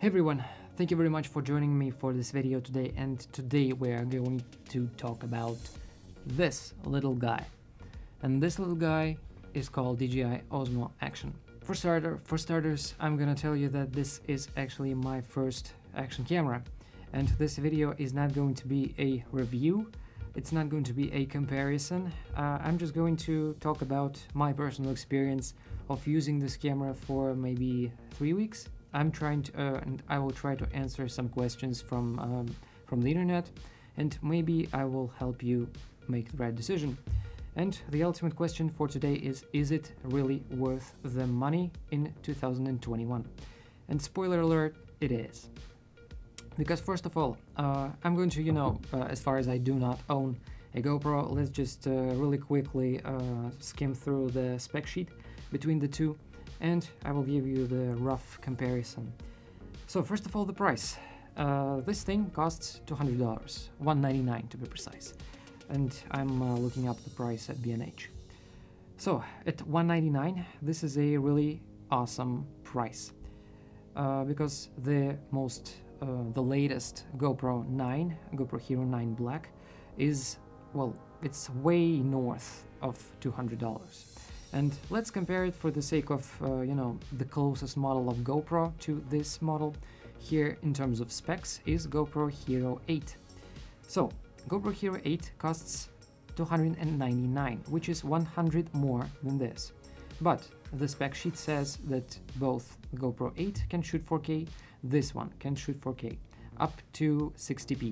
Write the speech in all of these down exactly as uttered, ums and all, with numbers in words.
everyone, thank you very much for joining me for this video today, and today we are going to talk about this little guy. And this little guy is called D J I Osmo Action. For starter, for starters, I'm gonna tell you that this is actually my first action camera, and this video is not going to be a review. It's not going to be a comparison. Uh, I'm just going to talk about my personal experience of using this camera for maybe three weeks. I'm trying to, uh, and I will try to answer some questions from um, from the internet, and maybe I will help you make the right decision. And the ultimate question for today is: is it really worth the money in two thousand twenty-one? And spoiler alert, it is. Because first of all, uh, I'm going to, you know, uh, as far as I do not own a GoPro, let's just uh, really quickly uh, skim through the spec sheet between the two, and I will give you the rough comparison. So first of all, the price. Uh, this thing costs two hundred dollars, one ninety-nine to be precise, and I'm uh, looking up the price at B and H. So at one ninety-nine, this is a really awesome price, uh, because the most Uh, the latest GoPro nine, GoPro Hero nine Black, is, well, it's way north of two hundred dollars. And let's compare it for the sake of, uh, you know, the closest model of GoPro to this model here in terms of specs is GoPro Hero eight. So GoPro Hero eight costs two hundred ninety-nine, which is one hundred more than this. But the spec sheet says that both GoPro eight can shoot four K, this one can shoot four K, up to sixty p.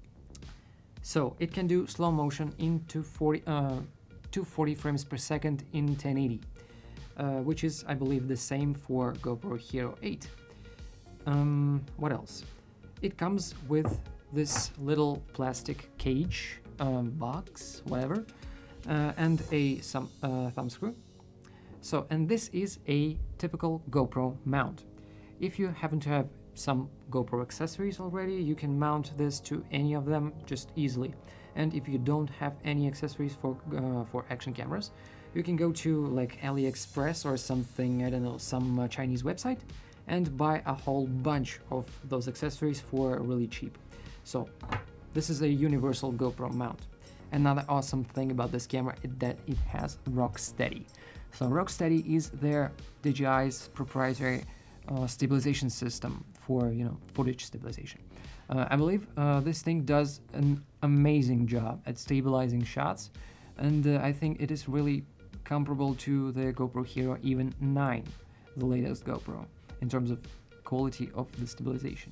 So it can do slow motion into forty, uh, two hundred forty frames per second in ten eighty, uh, which is, I believe, the same for GoPro Hero eight. Um, what else? It comes with this little plastic cage, um, box, whatever, uh, and a some uh, thumb screw. So, and this is a typical GoPro mount. If you happen to have some GoPro accessories already, you can mount this to any of them just easily. And if you don't have any accessories for uh, for action cameras, you can go to like AliExpress or something, I don't know, some uh, Chinese website, and buy a whole bunch of those accessories for really cheap. So this is a universal GoPro mount. Another awesome thing about this camera is that it has Rocksteady. So Rocksteady is their D J I's proprietary uh, stabilization system for, you know, footage stabilization. Uh, I believe uh, this thing does an amazing job at stabilizing shots, and uh, I think it is really comparable to the GoPro Hero even nine, the latest GoPro, in terms of quality of the stabilization.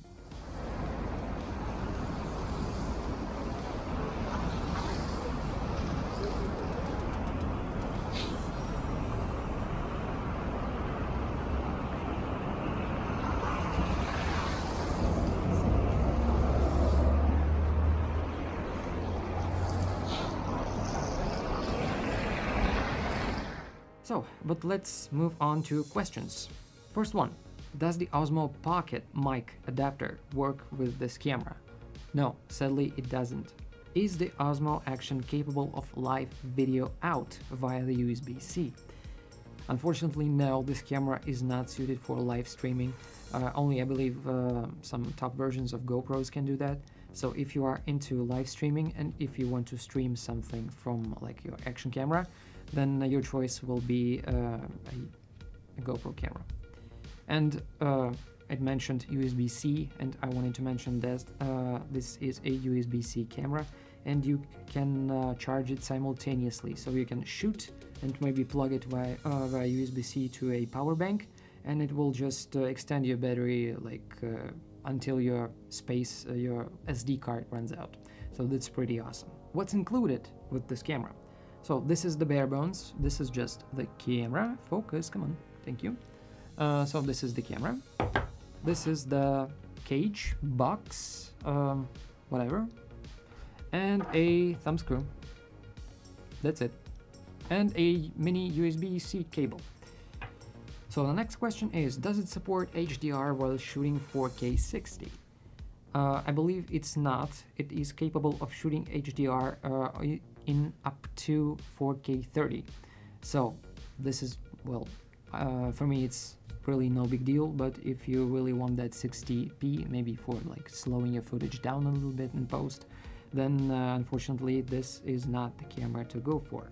So, but let's move on to questions. First one, does the Osmo Pocket mic adapter work with this camera? No, sadly it doesn't. Is the Osmo Action capable of live video out via the U S B C? Unfortunately, no, this camera is not suited for live streaming. Uh, only, I believe, uh, some top versions of GoPros can do that. So if you are into live streaming and if you want to stream something from like your action camera, then your choice will be uh, a, a GoPro camera. And uh, it mentioned U S B C, and I wanted to mention that uh, this is a U S B C camera, and you can uh, charge it simultaneously. So you can shoot and maybe plug it via, uh, via U S B C to a power bank, and it will just uh, extend your battery like uh, until your space, uh, your S D card runs out. So that's pretty awesome. What's included with this camera? So this is the bare bones. This is just the camera. Focus, come on, thank you. Uh, so this is the camera. This is the cage, box, um, whatever, and a thumb screw. That's it. And a mini U S B C cable. So the next question is, does it support H D R while shooting four K sixty? Uh, I believe it's not. It is capable of shooting H D R uh, in up to four K thirty. So this is, well, uh, for me it's really no big deal, but if you really want that sixty p, maybe for like slowing your footage down a little bit in post, then uh, unfortunately this is not the camera to go for.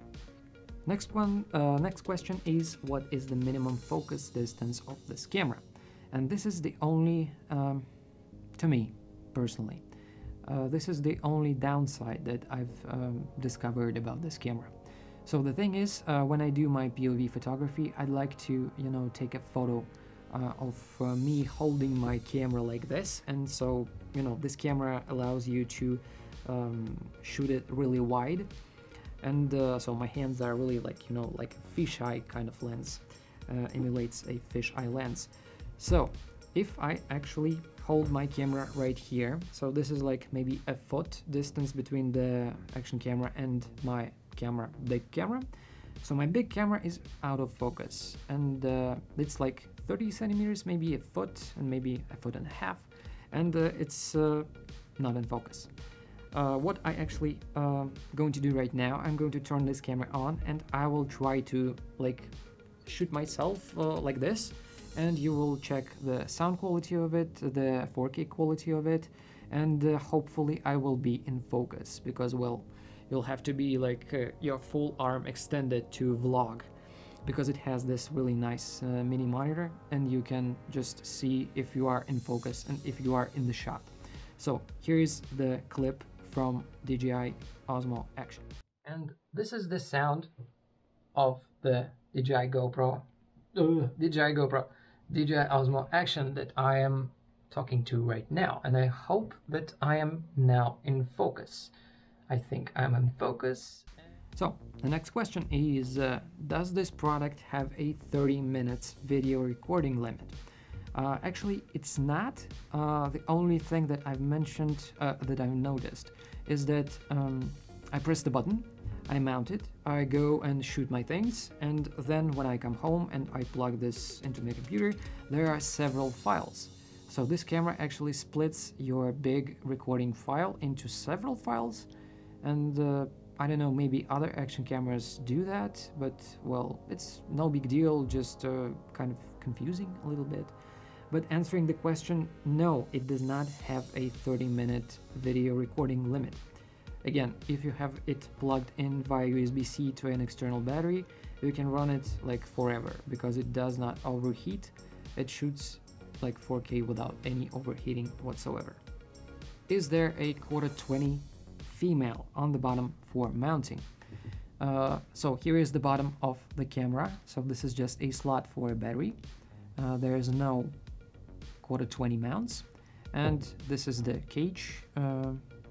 Next one, uh, next question is, what is the minimum focus distance of this camera? And this is the only, um, to me personally, uh, this is the only downside that I've um, discovered about this camera. So the thing is, uh, when I do my P O V photography, I'd like to, you know, take a photo uh, of uh, me holding my camera like this, and so, you know, this camera allows you to um, shoot it really wide, and uh, so my hands are really like, you know, like a fisheye kind of lens, uh, emulates a fisheye lens. So if I actually hold my camera right here, so this is like maybe a foot distance between the action camera and my camera, big camera. So my big camera is out of focus, and uh, it's like thirty centimeters, maybe a foot, and maybe a foot and a half, and uh, it's uh, not in focus. Uh, what I actually uh, going to do right now, I'm going to turn this camera on, and I will try to like shoot myself uh, like this, and you will check the sound quality of it, the four K quality of it, and uh, hopefully I will be in focus, because, well, you'll have to be like uh, your full arm extended to vlog, because it has this really nice uh, mini monitor, and you can just see if you are in focus and if you are in the shot. So here is the clip from D J I Osmo Action. And this is the sound of the D J I GoPro, uh, D J I GoPro, D J I Osmo Action that I am talking to right now. And I hope that I am now in focus. I think I'm in focus. So the next question is, uh, does this product have a thirty minutes video recording limit? Uh, actually, it's not. Uh, the only thing that I've mentioned, uh, that I've noticed, is that um, I press the button, I mount it, I go and shoot my things, and then when I come home and I plug this into my computer, there are several files. So this camera actually splits your big recording file into several files, and uh, I don't know, maybe other action cameras do that, but, well, it's no big deal, just uh, kind of confusing a little bit. But answering the question, no, it does not have a thirty minute video recording limit. Again, if you have it plugged in via U S B C to an external battery, you can run it like forever, because it does not overheat. It shoots like four K without any overheating whatsoever. Is there a quarter twenty female on the bottom for mounting? Uh, so here is the bottom of the camera. So this is just a slot for a battery. Uh, there is no quarter twenty mounts, and this is the cage, uh,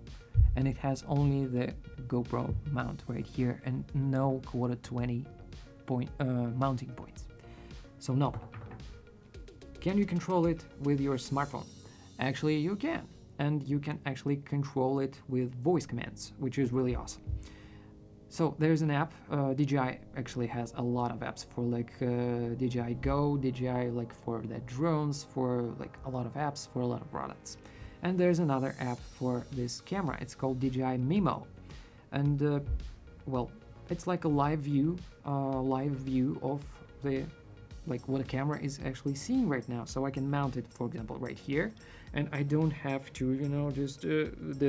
and it has only the GoPro mount right here and no quarter twenty point uh, mounting points. So no. Can you control it with your smartphone? Actually, you can, and you can actually control it with voice commands, which is really awesome. So there's an app. uh, D J I actually has a lot of apps for like uh, D J I Go, D J I like for the drones, for like a lot of apps for a lot of products. And there's another app for this camera. It's called D J I Mimo, and uh, well, it's like a live view, uh, live view of the like what a camera is actually seeing right now. So I can mount it, for example, right here, and I don't have to, you know, just uh,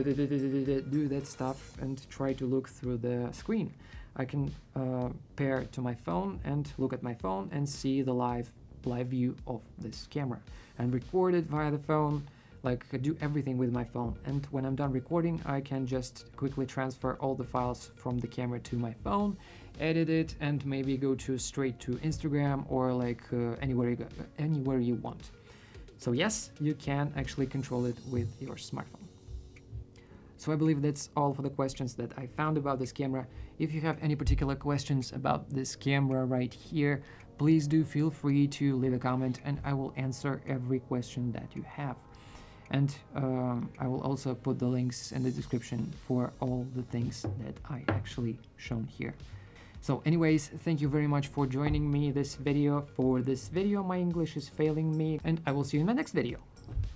do that stuff and try to look through the screen. I can uh, pair to my phone and look at my phone and see the live live view of this camera and record it via the phone, like do everything with my phone. And when I'm done recording, I can just quickly transfer all the files from the camera to my phone, edit it, and maybe go to straight to Instagram or like uh, anywhere you go, anywhere you want. So yes, you can actually control it with your smartphone. So I believe that's all for the questions that I found about this camera. If you have any particular questions about this camera right here, please do feel free to leave a comment, and I will answer every question that you have. And um, I will also put the links in the description for all the things that I actually shown here. So anyways, thank you very much for joining me this video. For this video, my English is failing me, and I will see you in my next video.